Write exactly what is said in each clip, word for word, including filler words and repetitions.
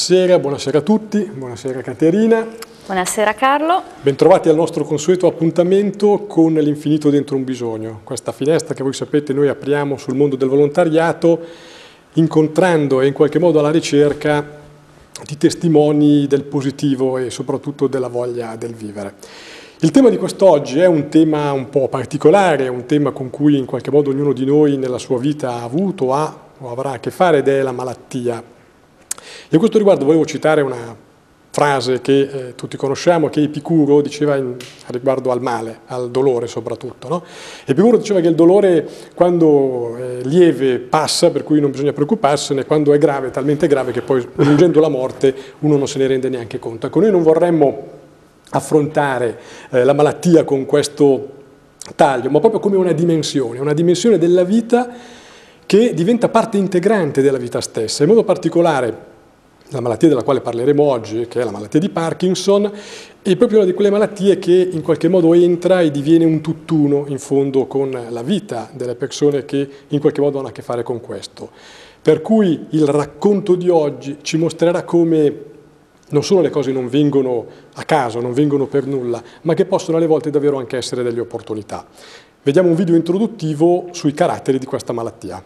Buonasera, buonasera a tutti, buonasera Caterina. Buonasera Carlo. Bentrovati al nostro consueto appuntamento con l'infinito dentro un bisogno. Questa finestra che voi sapete noi apriamo sul mondo del volontariato, incontrando e in qualche modo alla ricerca di testimoni del positivo e soprattutto della voglia del vivere. Il tema di quest'oggi è un tema un po' particolare, un tema con cui in qualche modo ognuno di noi nella sua vita ha avuto, ha o avrà a che fare, ed è la malattia. E a questo riguardo volevo citare una frase che eh, tutti conosciamo, che Epicuro diceva in, riguardo al male, al dolore soprattutto. No? Epicuro diceva che il dolore quando è lieve passa, per cui non bisogna preoccuparsene, quando è grave, è talmente grave che poi giungendo la morte uno non se ne rende neanche conto. Ecco, noi non vorremmo affrontare eh, la malattia con questo taglio, ma proprio come una dimensione, una dimensione della vita che diventa parte integrante della vita stessa. In modo particolare la malattia della quale parleremo oggi, che è la malattia di Parkinson, è proprio una di quelle malattie che in qualche modo entra e diviene un tutt'uno in fondo con la vita delle persone che in qualche modo hanno a che fare con questo. Per cui il racconto di oggi ci mostrerà come non solo le cose non vengono a caso, non vengono per nulla, ma che possono alle volte davvero anche essere delle opportunità. Vediamo un video introduttivo sui caratteri di questa malattia.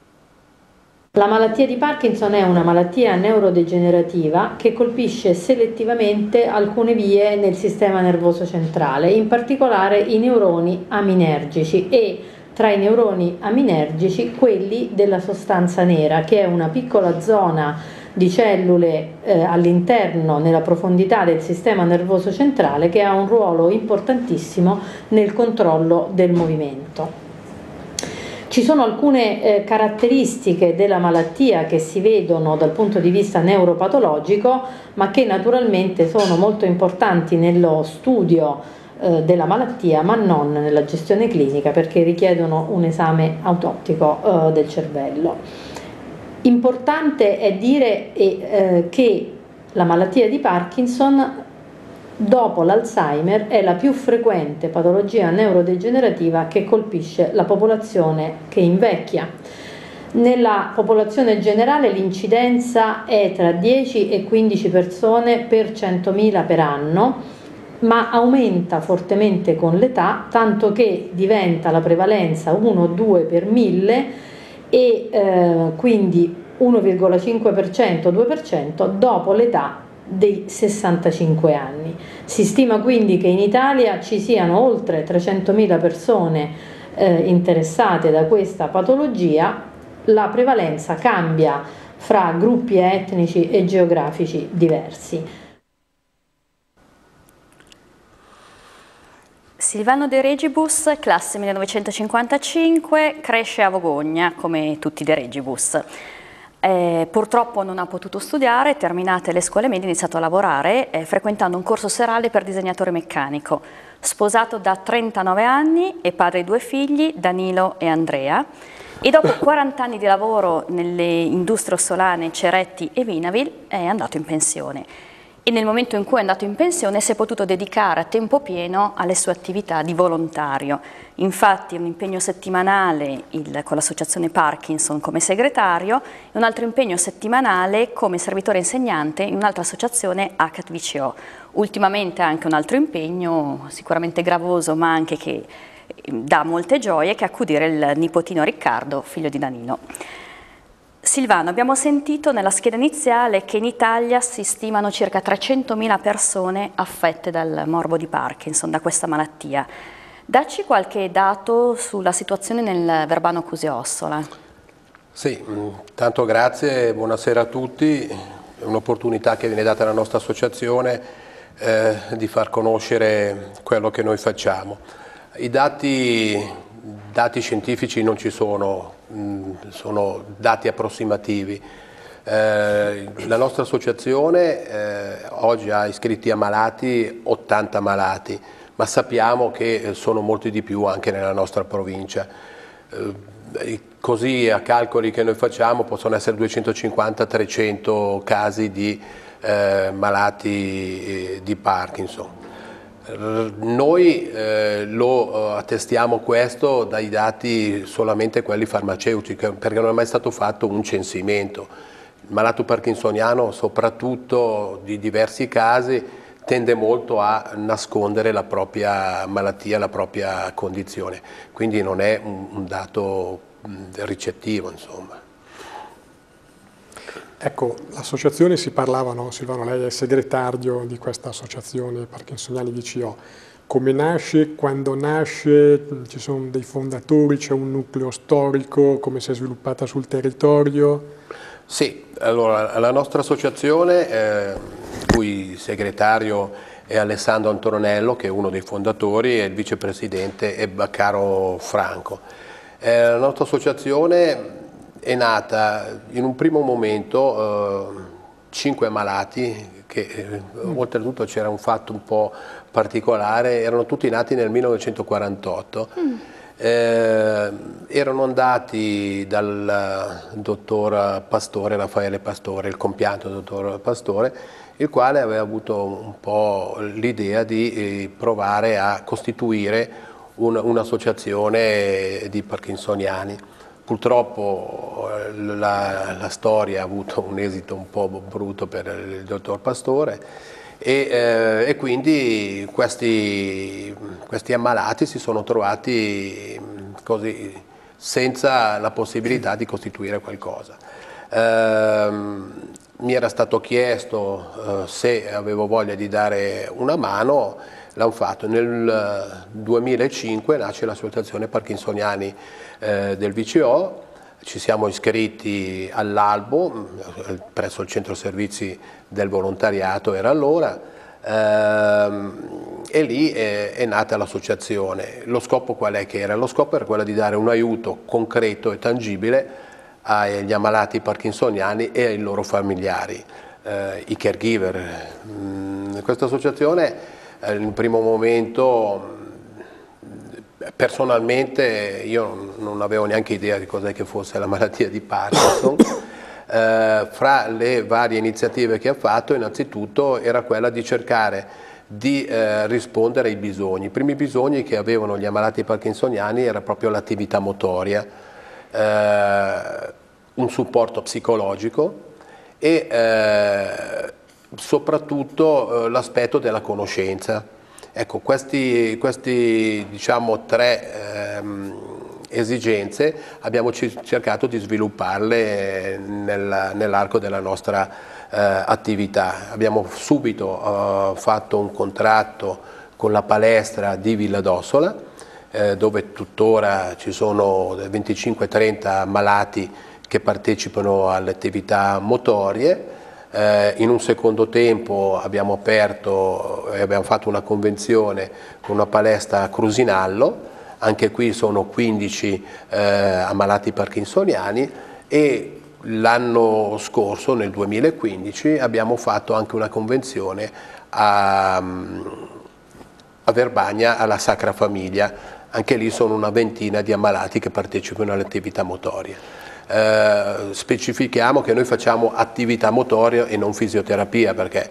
La malattia di Parkinson è una malattia neurodegenerativa che colpisce selettivamente alcune vie nel sistema nervoso centrale, in particolare i neuroni aminergici e tra i neuroni aminergici quelli della sostanza nera, che è una piccola zona di cellule eh, all'interno, nella profondità del sistema nervoso centrale, che ha un ruolo importantissimo nel controllo del movimento. Ci sono alcune eh, caratteristiche della malattia che si vedono dal punto di vista neuropatologico, ma che naturalmente sono molto importanti nello studio eh, della malattia, ma non nella gestione clinica, perché richiedono un esame autoptico eh, del cervello. Importante è dire eh, che la malattia di Parkinson, dopo l'Alzheimer, è la più frequente patologia neurodegenerativa che colpisce la popolazione che invecchia. Nella popolazione generale l'incidenza è tra dieci e quindici persone per centomila per anno, ma aumenta fortemente con l'età, tanto che diventa la prevalenza uno due per mille e eh, quindi uno virgola cinque per cento, due per cento dopo l'età dei sessantacinque anni. Si stima quindi che in Italia ci siano oltre trecentomila persone eh, interessate da questa patologia. La prevalenza cambia fra gruppi etnici e geografici diversi. Silvano De Regibus, classe millenovecentocinquantacinque, cresce a Vogogna come tutti i De Regibus. Eh, purtroppo non ha potuto studiare, terminate le scuole medie ha iniziato a lavorare eh, frequentando un corso serale per disegnatore meccanico. Sposato da trentanove anni e padre di due figli, Danilo e Andrea, e dopo quaranta anni di lavoro nelle industrie ossolane Ceretti e Vinavil è andato in pensione. E nel momento in cui è andato in pensione si è potuto dedicare a tempo pieno alle sue attività di volontario. Infatti un impegno settimanale il, con l'associazione Parkinson come segretario e un altro impegno settimanale come servitore insegnante in un'altra associazione H V C O. Ultimamente anche un altro impegno sicuramente gravoso ma anche che dà molte gioie, che è accudire il nipotino Riccardo, figlio di Danilo. Silvano, abbiamo sentito nella scheda iniziale che in Italia si stimano circa trecentomila persone affette dal morbo di Parkinson, da questa malattia. Dacci qualche dato sulla situazione nel Verbano Cusio-Ossola. Sì, tanto grazie, buonasera a tutti. È un'opportunità che viene data alla nostra associazione eh, di far conoscere quello che noi facciamo. I dati... Dati scientifici non ci sono, sono dati approssimativi. Eh, la nostra associazione eh, oggi ha iscritti a malati ottanta malati, ma sappiamo che sono molti di più anche nella nostra provincia. Eh, così a calcoli che noi facciamo possono essere duecentocinquanta trecento casi di eh, malati eh, di Parkinson. Noi eh, lo eh, attestiamo questo dai dati solamente quelli farmaceutici, perché non è mai stato fatto un censimento. malato parkinsoniano, soprattutto di diversi casi, tende molto a nascondere la propria malattia, la propria condizione, quindi non è un, un dato ricettivo, insomma. Ecco, l'associazione si parlava, no? Silvano, lei è segretario di questa associazione Parkinsoniani V C O. Come nasce, quando nasce, ci sono dei fondatori, c'è un nucleo storico, come si è sviluppata sul territorio? Sì, allora la nostra associazione, eh, cui segretario è Alessandro Antonello, che è uno dei fondatori, e il vicepresidente è Baccaro Franco. Eh, la nostra associazione è nata in un primo momento eh, cinque malati, che eh, oltretutto c'era un fatto un po' particolare, erano tutti nati nel millenovecentoquarantotto. Mm. Eh, erano andati dal dottor Pastore, Raffaele Pastore, il compianto dottor Pastore, il quale aveva avuto un po' l'idea di eh, provare a costituire un'associazione di parkinsoniani. Purtroppo la, la storia ha avuto un esito un po' brutto per il dottor Pastore e, eh, e quindi questi, questi ammalati si sono trovati così senza la possibilità di costituire qualcosa. Eh, mi era stato chiesto eh, se avevo voglia di dare una mano, l'hanno fatto. Nel duemilacinque nasce l'associazione Parkinsoniani eh, del V C O, ci siamo iscritti all'albo presso il centro servizi del volontariato, era allora, ehm, e lì è, è nata l'associazione. Lo scopo qual è che era? Lo scopo era quello di dare un aiuto concreto e tangibile agli ammalati parkinsoniani e ai loro familiari, eh, i caregiver. Mm, questa associazione in un primo momento, personalmente, io non avevo neanche idea di cos'è che fosse la malattia di Parkinson. Eh, fra le varie iniziative che ha fatto, innanzitutto era quella di cercare di eh, rispondere ai bisogni. I primi bisogni che avevano gli ammalati parkinsoniani era proprio l'attività motoria, eh, un supporto psicologico e eh, soprattutto eh, l'aspetto della conoscenza. Ecco, questi, questi diciamo tre ehm, esigenze abbiamo cercato di svilupparle nel, nell'arco della nostra eh, attività. Abbiamo subito eh, fatto un contratto con la palestra di Villa d'Ossola, eh, dove tuttora ci sono venticinque trenta malati che partecipano alle attività motorie. Eh, in un secondo tempo abbiamo aperto e abbiamo fatto una convenzione con una palestra a Crusinallo, anche qui sono quindici eh, ammalati parkinsoniani, e l'anno scorso, nel duemilaquindici, abbiamo fatto anche una convenzione a, a Verbagna alla Sacra Famiglia, anche lì sono una ventina di ammalati che partecipano alle attività motorie. Eh, specifichiamo che noi facciamo attività motoria e non fisioterapia, perché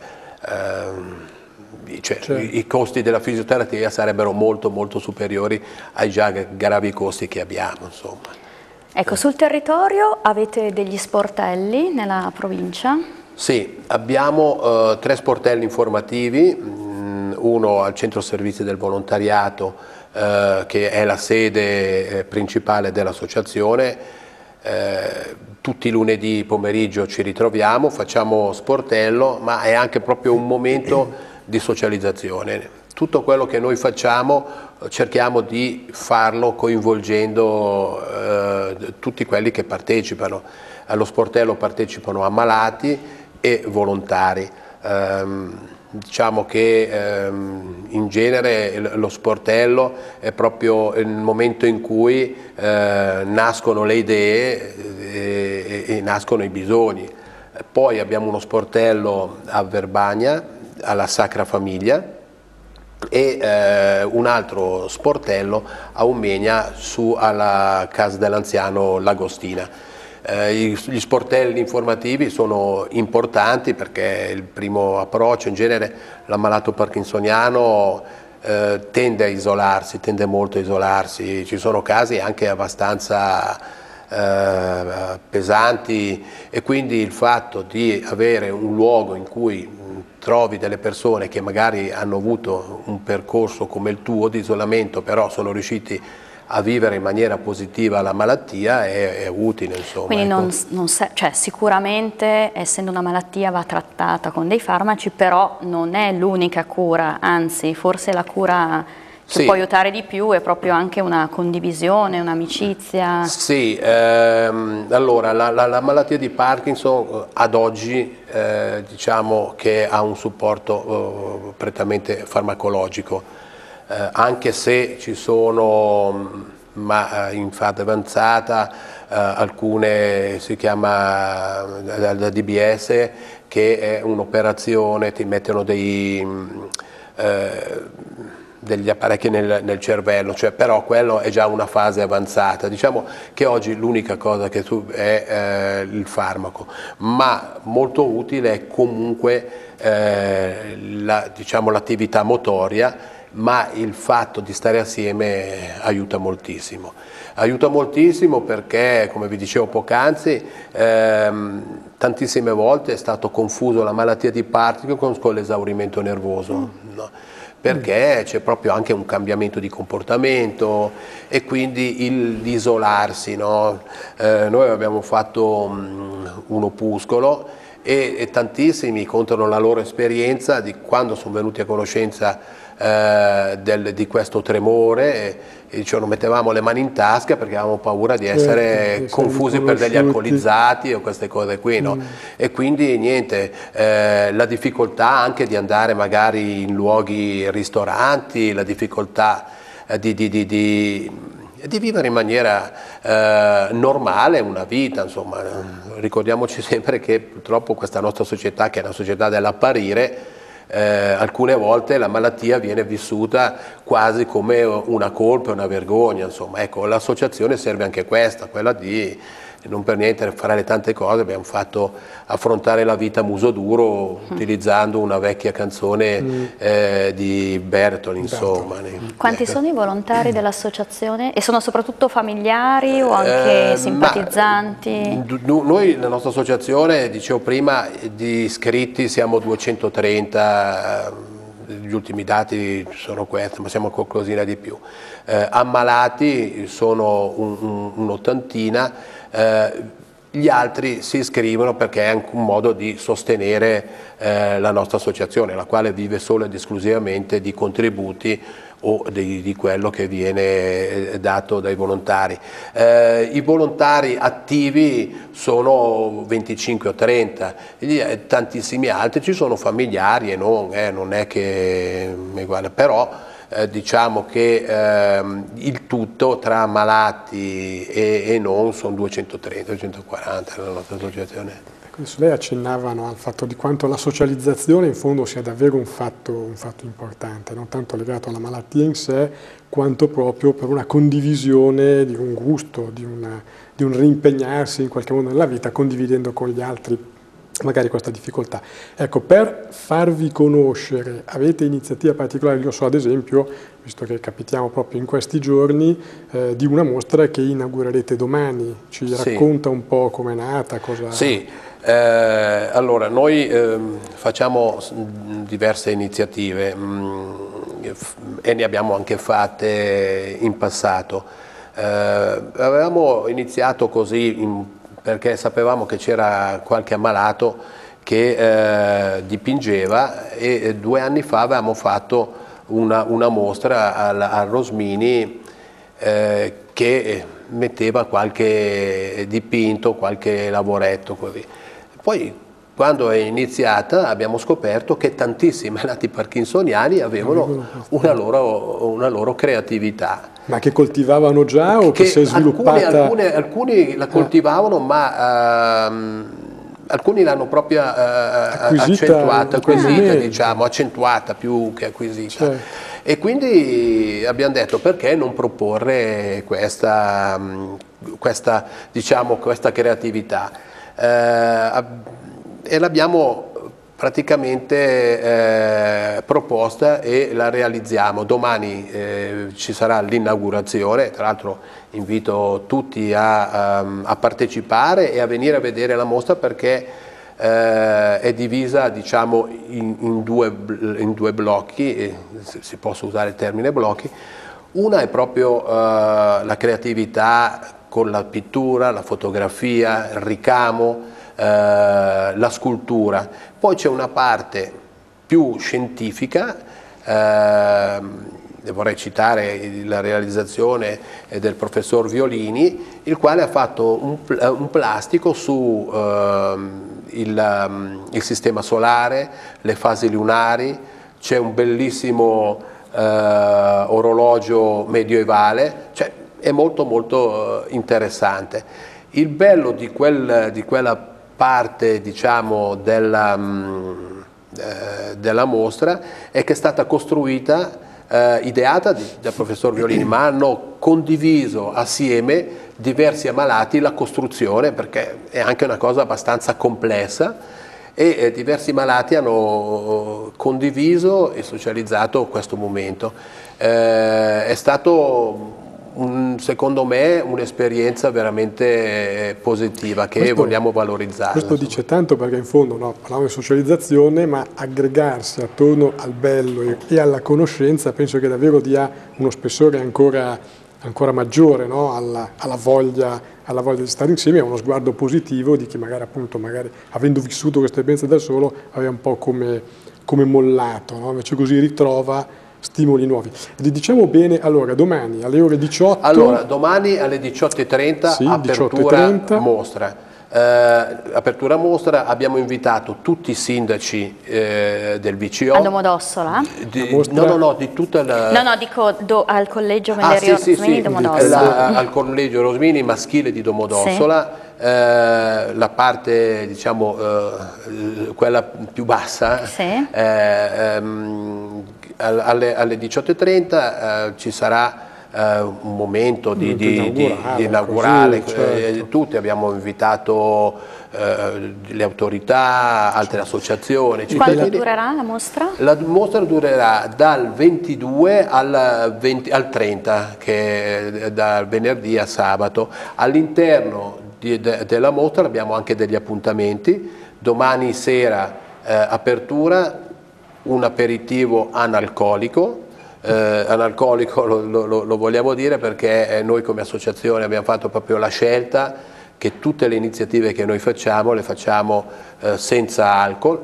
eh, cioè, certo. i, i costi della fisioterapia sarebbero molto molto superiori ai già gravi costi che abbiamo, insomma. Ecco, sul territorio avete degli sportelli nella provincia? Sì, abbiamo eh, tre sportelli informativi, mh, uno al centro servizi del volontariato, eh, che è la sede eh, principale dell'associazione. Eh, tutti i lunedì pomeriggio ci ritroviamo, facciamo sportello, ma è anche proprio un momento di socializzazione. Tutto quello che noi facciamo cerchiamo di farlo coinvolgendo eh, tutti quelli che partecipano. Allo sportello partecipano ammalati e volontari. Eh, diciamo che ehm, in genere lo sportello è proprio il momento in cui eh, nascono le idee e, e, e nascono i bisogni. Poi abbiamo uno sportello a Verbagna, alla Sacra Famiglia, e eh, un altro sportello a Umegna, su alla Casa dell'Anziano L'Agostina. Eh, gli sportelli informativi sono importanti perché il primo approccio, in genere l'ammalato parkinsoniano eh, tende a isolarsi, tende molto a isolarsi, ci sono casi anche abbastanza eh, pesanti, e quindi il fatto di avere un luogo in cui trovi delle persone che magari hanno avuto un percorso come il tuo di isolamento, però sono riusciti a vivere in maniera positiva la malattia, è, è utile, insomma. Quindi ecco. non, non se, cioè, sicuramente, essendo una malattia, va trattata con dei farmaci, però non è l'unica cura, anzi forse la cura che sì. può aiutare di più è proprio anche una condivisione, un'amicizia. Sì, ehm, allora la, la, la malattia di Parkinson ad oggi eh, diciamo che ha un supporto eh, prettamente farmacologico. Eh, anche se ci sono, ma in fase avanzata, eh, alcune, si chiama la D B S, che è un'operazione, ti mettono dei, eh, degli apparecchi nel, nel cervello, cioè, però quello è già una fase avanzata. Diciamo che oggi l'unica cosa che tu è eh, il farmaco, ma molto utile è comunque eh, la, diciamo, l'attività motoria, ma il fatto di stare assieme aiuta moltissimo. Aiuta moltissimo perché, come vi dicevo poc'anzi, ehm, tantissime volte è stato confuso la malattia di Parkinson con l'esaurimento nervoso, mm. no? Perché c'è proprio anche un cambiamento di comportamento e quindi il, l'isolarsi, no? Eh, noi abbiamo fatto um, un opuscolo e, e tantissimi contano la loro esperienza di quando sono venuti a conoscenza Eh, del, di questo tremore, e, e diciamo, mettevamo le mani in tasca perché avevamo paura di essere certo, confusi per degli alcolizzati o queste cose qui, no? Mm. E quindi niente, eh, la difficoltà anche di andare magari in luoghi ristoranti, la difficoltà eh, di, di, di, di, di vivere in maniera eh, normale una vita, insomma. Ricordiamoci sempre che purtroppo questa nostra società, che è una società dell'apparire, Eh, alcune volte la malattia viene vissuta quasi come una colpa, una vergogna, insomma. Ecco, l'associazione serve anche questa, quella di non per niente fare le tante cose, abbiamo fatto affrontare la vita a muso duro mm. utilizzando una vecchia canzone mm. eh, di Bertoli, insomma. Bertoli. Quanti sono i volontari dell'associazione? E sono soprattutto familiari o anche eh, simpatizzanti? Ma, noi, la nostra associazione, dicevo prima, di iscritti siamo duecentotrenta, gli ultimi dati sono questi, ma siamo qualcosina di più. Eh, ammalati sono un'ottantina, un, un eh, gli altri si iscrivono perché è anche un modo di sostenere eh, la nostra associazione, la quale vive solo ed esclusivamente di contributi o di, di quello che viene dato dai volontari. Eh, I volontari attivi sono venticinque o trenta, e tantissimi altri ci sono familiari e non, eh, non è che guarda, però eh, diciamo che eh, il tutto tra malati e, e non sono duecentotrenta duecentoquaranta nella nostra associazione. Adesso lei accennavano al fatto di quanto la socializzazione in fondo sia davvero un fatto, un fatto importante, non tanto legato alla malattia in sé, quanto proprio per una condivisione di un gusto, di, una, di un rimpegnarsi in qualche modo nella vita, condividendo con gli altri magari questa difficoltà. Ecco, per farvi conoscere, avete iniziative particolari? Io so ad esempio, visto che capitiamo proprio in questi giorni, eh, di una mostra che inaugurerete domani. Ci sì. racconta un po' com'è nata? Cosa... Sì. Eh, allora, noi eh, facciamo diverse iniziative mh, e ne abbiamo anche fatte in passato. Eh, avevamo iniziato così in, perché sapevamo che c'era qualche ammalato che eh, dipingeva, e due anni fa avevamo fatto una, una mostra al, al Rosmini eh, che metteva qualche dipinto, qualche lavoretto così. Poi quando è iniziata abbiamo scoperto che tantissimi malati parkinsoniani avevano una loro, una loro creatività. Ma che coltivavano già o che, che si è sviluppata? Alcuni, alcuni, alcuni la coltivavano, ah. ma uh, alcuni l'hanno proprio uh, acquisita, accentuata, acquisita, diciamo, accentuata più che acquisita. Certo. E quindi abbiamo detto, perché non proporre questa, questa, diciamo, questa creatività? Uh, e l'abbiamo praticamente eh, proposta e la realizziamo. Domani eh, ci sarà l'inaugurazione, tra l'altro invito tutti a, a, a partecipare e a venire a vedere la mostra perché eh, è divisa, diciamo, in, in, due, in due blocchi, eh, si può usare il termine blocchi. Una è proprio eh, la creatività con la pittura, la fotografia, il ricamo, eh, la scultura. Poi c'è una parte più scientifica, eh, vorrei citare la realizzazione del professor Violini, il quale ha fatto un, un plastico su eh, il, il sistema solare, le fasi lunari, c'è un bellissimo eh, orologio medievale, cioè è molto molto interessante. Il bello di, quel, di quella parte, diciamo, della, mh, eh, della mostra è che è stata costruita, eh, ideata di, dal professor Violini, ma hanno condiviso assieme diversi ammalati la costruzione, perché è anche una cosa abbastanza complessa, e eh, diversi malati hanno condiviso e socializzato questo momento. Eh, è stato, un, secondo me, un'esperienza veramente positiva che questo, vogliamo valorizzare. Questo insomma. Dice tanto, perché in fondo no, parliamo di socializzazione, ma aggregarsi attorno al bello e, e alla conoscenza penso che davvero dia uno spessore ancora, ancora maggiore, no? alla, alla, voglia, alla voglia di stare insieme, a uno sguardo positivo di chi magari, appunto, magari avendo vissuto questa esperienza da solo aveva un po' come, come mollato, no? Invece così ritrova stimoli nuovi. E diciamo bene, allora, domani alle ore diciotto... Allora, domani alle diciotto e trenta, sì, apertura mostra. Eh, apertura mostra, abbiamo invitato tutti i sindaci eh, del V C O. A Domodossola? Di, no, no, no, di tutta la... No, no, dico do, al collegio Mellerio ah, sì, Rosmini sì, Domodossola. Al collegio Rosmini maschile di Domodossola. Sì. Eh, la parte, diciamo, eh, quella più bassa, sì. eh, ehm, alle, alle diciotto e trenta eh, ci sarà eh, un momento di, di, inaugurale, di inaugurale così, certo. eh, tutti abbiamo invitato eh, le autorità, altre certo. associazioni. Quanto durerà la mostra? La mostra durerà dal ventidue al, venti, al trenta, che è dal venerdì a sabato. All'interno della mostra abbiamo anche degli appuntamenti. Domani sera eh, apertura, un aperitivo analcolico. Eh, analcolico lo, lo, lo vogliamo dire perché noi come associazione abbiamo fatto proprio la scelta che tutte le iniziative che noi facciamo le facciamo eh, senza alcol.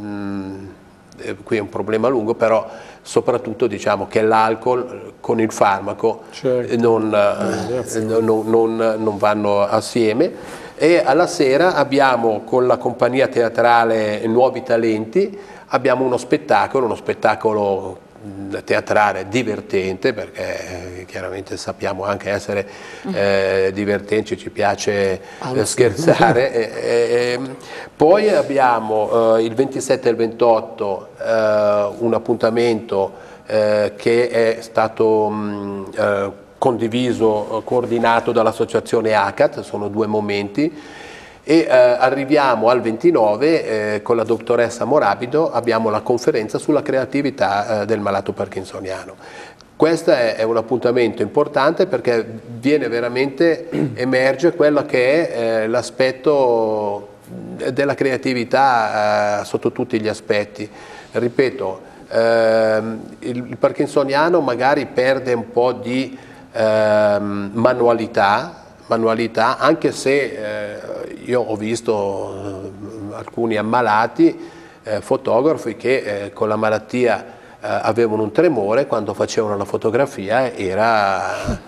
Mm, eh, qui è un problema lungo, però soprattutto diciamo che l'alcol con il farmaco certo. non, eh, non, non, non vanno assieme. E alla sera abbiamo con la compagnia teatrale Nuovi Talenti abbiamo uno spettacolo, uno spettacolo teatrale divertente, perché chiaramente sappiamo anche essere eh, divertenti, ci piace eh, scherzare. e, e, poi abbiamo eh, il ventisette e il ventotto eh, un appuntamento eh, che è stato mh, eh, condiviso, coordinato dall'associazione A C A T, sono due momenti. E eh, arriviamo al ventinove eh, con la dottoressa Morabido, abbiamo la conferenza sulla creatività eh, del malato parkinsoniano. Questo è, è un appuntamento importante perché viene veramente, emerge quello che è eh, l'aspetto della creatività eh, sotto tutti gli aspetti. Ripeto, eh, il, il parkinsoniano magari perde un po' di eh, manualità, manualità, anche se eh, io ho visto eh, alcuni ammalati, eh, fotografi che eh, con la malattia eh, avevano un tremore, quando facevano la fotografia era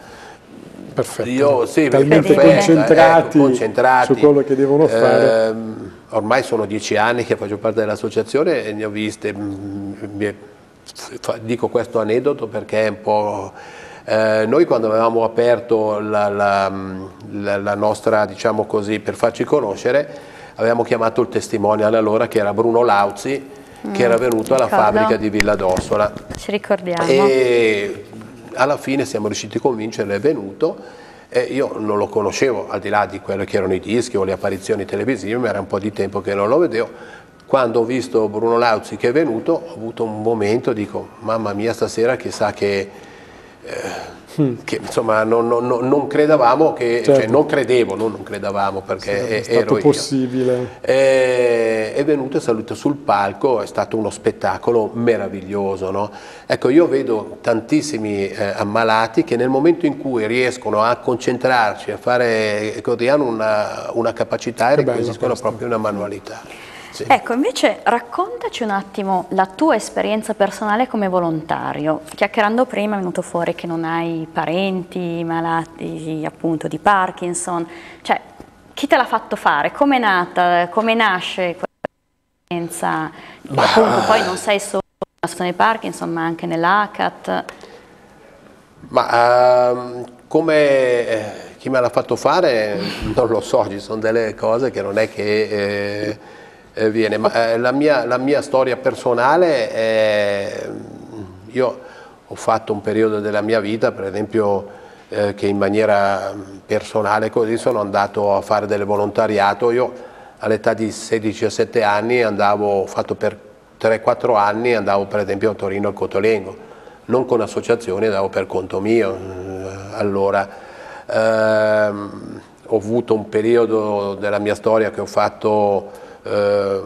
perfetto, io, sì, talmente perfetta, concentrati, ecco, concentrati su quello che devono fare. Eh, ormai sono dieci anni che faccio parte dell'associazione e ne ho viste, mh, dico questo aneddoto perché è un po'... Eh, noi quando avevamo aperto la, la, la, la nostra, diciamo così, per farci conoscere, avevamo chiamato il testimonial allora che era Bruno Lauzi, mm, che era venuto alla ricordo. fabbrica di Villa d'Ossola. Ci ricordiamo. E alla fine siamo riusciti a convincerlo, è venuto. E io non lo conoscevo, al di là di quello che erano i dischi o le apparizioni televisive, ma era un po' di tempo che non lo vedevo. Quando ho visto Bruno Lauzi che è venuto, ho avuto un momento, dico, mamma mia, stasera chissà che... Eh, che insomma non, non, non credevamo che, certo. cioè non credevo, non, non credevamo perché sì, è stato ero possibile. Io. È, è venuto e salito sul palco, è stato uno spettacolo meraviglioso, no? Ecco, io vedo tantissimi eh, ammalati che nel momento in cui riescono a concentrarci, a fare, ecco, hanno una, una capacità e requisiscono proprio una manualità. Sì. Ecco, invece raccontaci un attimo la tua esperienza personale come volontario. Chiacchierando prima è venuto fuori che non hai parenti malati appunto di Parkinson, cioè chi te l'ha fatto fare? Come è nata? Come nasce questa esperienza? Appunto poi non sei solo nella situazione di Parkinson ma anche nell'A C A T. Ma uh, come eh, chi me l'ha fatto fare non lo so, ci sono delle cose che non è che... Eh, Viene. Ma, eh, la, mia, la mia storia personale è, io ho fatto un periodo della mia vita, per esempio, eh, che in maniera personale così sono andato a fare del volontariato. Io all'età di sedici diciassette anni andavo, ho fatto per tre quattro anni, andavo per esempio a Torino al Cotolengo, non con associazioni, andavo per conto mio. Allora, ehm, ho avuto un periodo della mia storia che ho fatto Uh,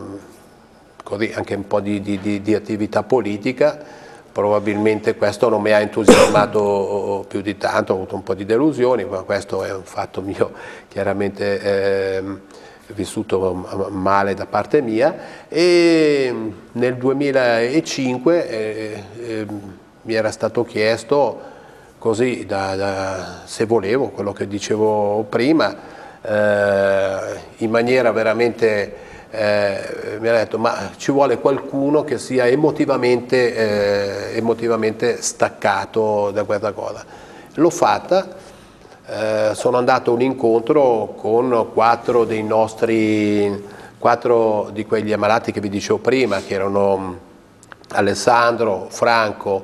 così anche un po' di, di, di attività politica, probabilmente questo non mi ha entusiasmato più di tanto, ho avuto un po' di delusioni, ma questo è un fatto mio chiaramente eh, vissuto male da parte mia, e nel duemilacinque eh, eh, mi era stato chiesto così da, da, se volevo, quello che dicevo prima, eh, in maniera veramente Eh, mi ha detto, ma ci vuole qualcuno che sia emotivamente, eh, emotivamente staccato da questa cosa. L'ho fatta, eh, sono andato a un incontro con quattro dei nostri, quattro di quegli ammalati che vi dicevo prima, che erano Alessandro, Franco,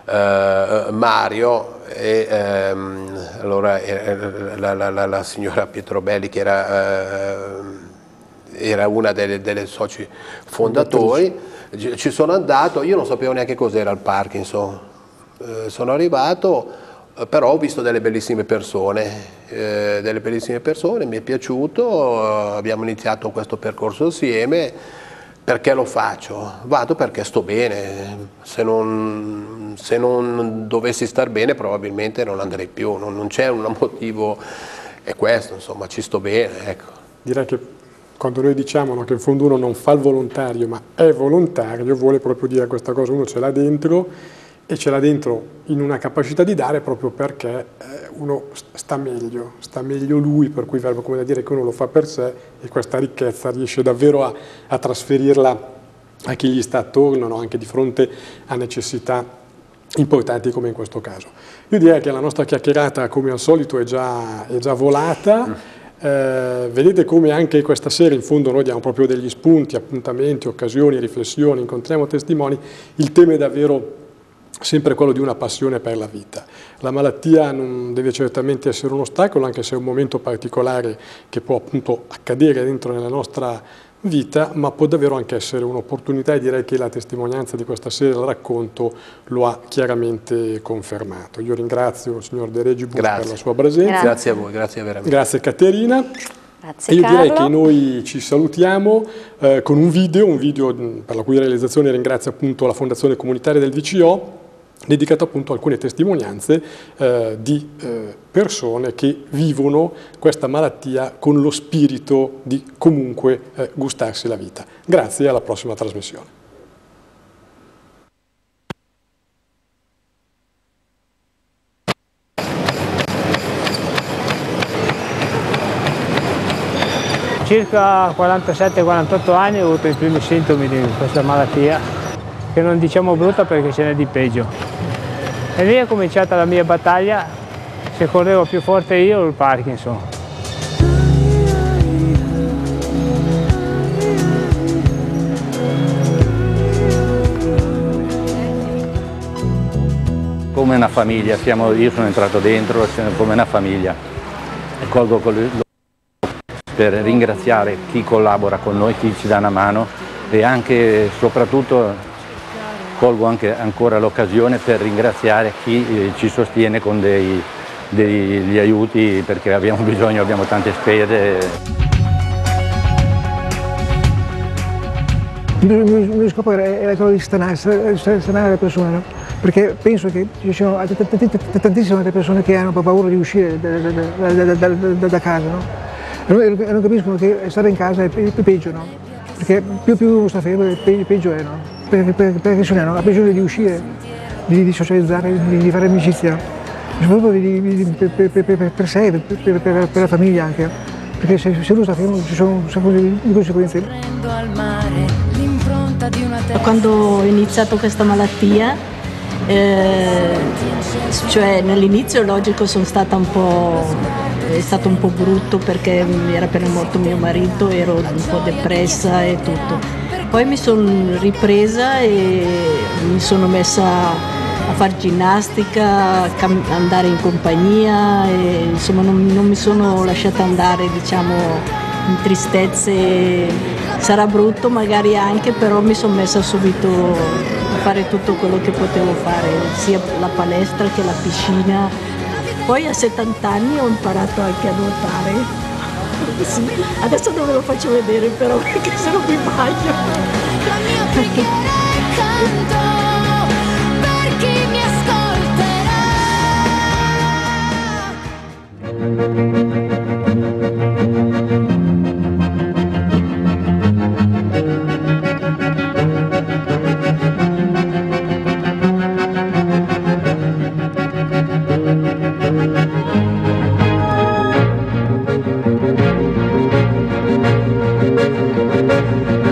eh, Mario e ehm, allora, eh, la, la, la, la signora Pietrobelli che era... Eh, era una delle, delle soci fondatori. Ci sono andato, io non sapevo neanche cos'era il Parkinson, eh, sono arrivato, eh, però ho visto delle bellissime persone, eh, delle bellissime persone, mi è piaciuto, eh, abbiamo iniziato questo percorso assieme. Perché lo faccio? Vado perché sto bene, se non, se non dovessi star bene probabilmente non andrei più, non, non c'è un motivo, è questo, insomma, ci sto bene, ecco. Direi che quando noi diciamo, no, che in fondo uno non fa il volontario ma è volontario, vuole proprio dire questa cosa, uno ce l'ha dentro e ce l'ha dentro in una capacità di dare proprio perché eh, uno sta meglio, sta meglio lui, per cui verbo come da dire che uno lo fa per sé e questa ricchezza riesce davvero a, a trasferirla a chi gli sta attorno, no, anche di fronte a necessità importanti come in questo caso. Io direi che la nostra chiacchierata come al solito è già, è già volata. Eh, vedete come anche questa sera in fondo noi diamo proprio degli spunti, appuntamenti, occasioni, riflessioni, incontriamo testimoni. Il tema è davvero sempre quello di una passione per la vita. La malattia non deve certamente essere un ostacolo, anche se è un momento particolare che può appunto accadere dentro nella nostra vita, ma può davvero anche essere un'opportunità, e direi che la testimonianza di questa sera, il racconto, lo ha chiaramente confermato. Io ringrazio il signor De Regibus per la sua presenza. Grazie, grazie a voi, grazie veramente. Grazie Caterina. Grazie, e io Carlo. direi che noi ci salutiamo eh, con un video, un video per la cui realizzazione ringrazio appunto la Fondazione Comunitaria del V C O, dedicato appunto a alcune testimonianze eh, di eh, persone che vivono questa malattia con lo spirito di comunque eh, gustarsi la vita. Grazie e alla prossima trasmissione. Circa quarantasette quarantotto anni ho avuto i primi sintomi di questa malattia, che non diciamo brutta perché ce n'è di peggio. E lì è cominciata la mia battaglia, se correvo più forte io o il Parkinson. Come una famiglia, siamo, io sono entrato dentro, siamo come una famiglia. E colgo per ringraziare chi collabora con noi, chi ci dà una mano e anche soprattutto colgo anche ancora l'occasione per ringraziare chi eh, ci sostiene con dei, degli aiuti, perché abbiamo bisogno, abbiamo tante spese. Il mio, il mio scopo era, era quello di stanare, stanare le persone, no? Perché penso che ci sono tantissime altre persone che hanno paura di uscire da, da, da, da, da casa, no? E non capiscono che stare in casa è peggio, no? Perché più, più sta fermo, peggio è, no? Perché, perché, perché se no ha bisogno di uscire, di, di socializzare, di, di fare amicizia, soprattutto di, di, per, per, per, per sé, per, per, per la famiglia anche, perché se, se uno sta fermo ci sono un sacco di, di conseguenze. Quando ho iniziato questa malattia, eh, cioè nell'inizio logico sono stata un po', è stato un po' brutto perché mi era appena morto mio marito, ero un po' depressa e tutto. Poi mi sono ripresa e mi sono messa a fare ginnastica, andare in compagnia e insomma non, non mi sono lasciata andare, diciamo, in tristezze. Sarà brutto magari anche, però mi sono messa subito a fare tutto quello che potevo fare, sia la palestra che la piscina. Poi a settanta anni ho imparato anche a nuotare. Sì, adesso non ve lo faccio vedere però perché se no mi bagno. La mia preghiera è canto per chi mi ascolterà.